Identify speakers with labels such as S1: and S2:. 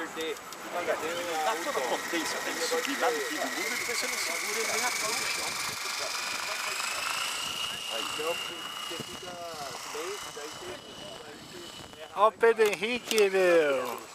S1: Dá toda a potência, tem que subir lá no fim do muro e depois você não segura ele nem atrás no chão.
S2: Olha o Pedro Henrique, meu.